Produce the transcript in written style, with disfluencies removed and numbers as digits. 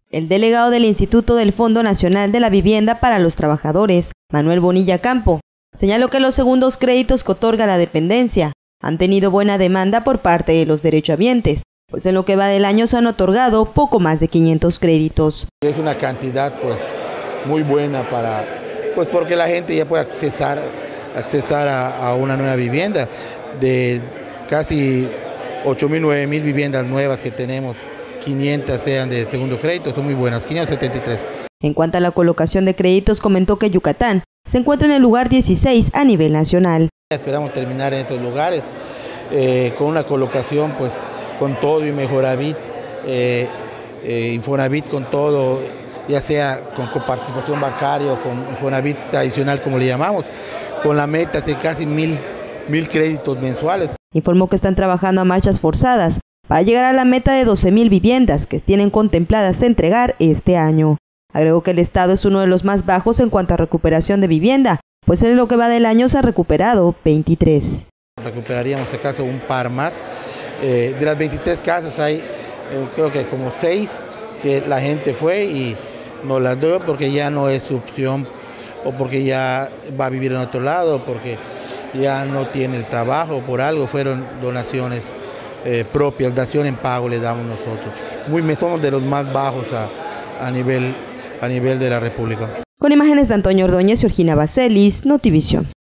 El delegado del Instituto del Fondo Nacional de la Vivienda para los Trabajadores, Manuel Bonilla Campo, señaló que los segundos créditos que otorga la dependencia han tenido buena demanda por parte de los derechohabientes, pues en lo que va del año se han otorgado poco más de 500 créditos. Es una cantidad muy buena porque la gente ya puede accesar a una nueva vivienda. De casi 8.000, 9.000 viviendas nuevas que tenemos, 500 sean de segundo crédito, son muy buenas, 573. En cuanto a la colocación de créditos, comentó que Yucatán se encuentra en el lugar 16 a nivel nacional. Esperamos terminar en estos lugares con una colocación con todo y Mejoravit, Infonavit con todo, ya sea con participación bancaria o con Infonavit tradicional como le llamamos, con la meta de casi 1.000 créditos mensuales. Informó que están trabajando a marchas forzadas para llegar a la meta de 12.000 viviendas que tienen contempladas entregar este año. Agregó que el estado es uno de los más bajos en cuanto a recuperación de vivienda, pues en lo que va del año se ha recuperado 23. Recuperaríamos acaso un par más. De las 23 casas hay creo que como 6 que la gente fue y no las dio porque ya no es su opción, o porque ya va a vivir en otro lado, porque ya no tiene el trabajo, por algo fueron donaciones propias, dación en pago le damos nosotros. Somos de los más bajos a nivel de la República. Con imágenes de Antonio Ordóñez y Georgina Bacelis, Notivisión.